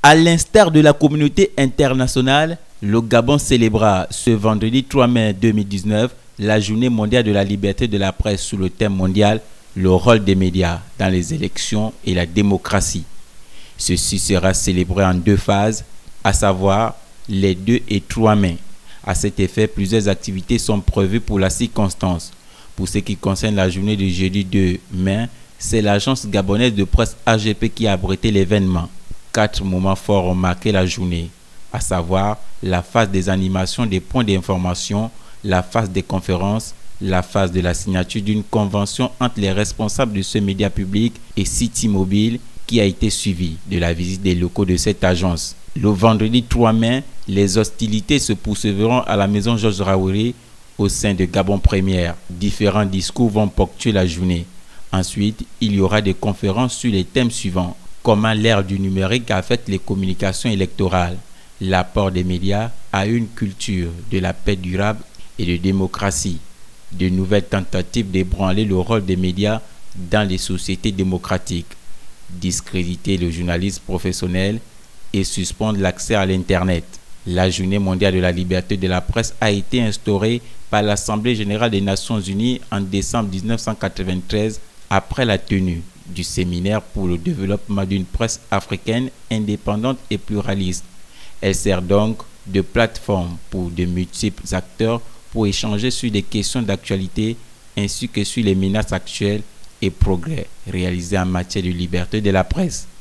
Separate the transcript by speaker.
Speaker 1: À l'instar de la communauté internationale, le Gabon célébra ce vendredi 3 mai 2019 la journée mondiale de la liberté de la presse sous le thème mondial « Le rôle des médias dans les élections et la démocratie ». Ceci sera célébré en deux phases, à savoir les 2 et 3 mai. À cet effet, plusieurs activités sont prévues pour la circonstance. Pour ce qui concerne la journée du jeudi 2 mai, c'est l'agence gabonaise de presse AGP qui a abrité l'événement. 4 moments forts ont marqué la journée, à savoir la phase des animations des points d'information, la phase des conférences, la phase de la signature d'une convention entre les responsables de ce média public et City Mobile qui a été suivie de la visite des locaux de cette agence. Le vendredi 3 mai, les hostilités se poursuivront à la maison Georges Raouri au sein de Gabon Première. Différents discours vont ponctuer la journée. Ensuite, il y aura des conférences sur les thèmes suivants. Comment l'ère du numérique affecte les communications électorales, l'apport des médias à une culture de la paix durable et de démocratie, de nouvelles tentatives d'ébranler le rôle des médias dans les sociétés démocratiques, discréditer le journalisme professionnel et suspendre l'accès à l'Internet. La Journée mondiale de la liberté de la presse a été instaurée par l'Assemblée générale des Nations unies en décembre 1993 après la tenue du séminaire pour le développement d'une presse africaine indépendante et pluraliste. Elle sert donc de plateforme pour de multiples acteurs pour échanger sur des questions d'actualité ainsi que sur les menaces actuelles et progrès réalisés en matière de liberté de la presse.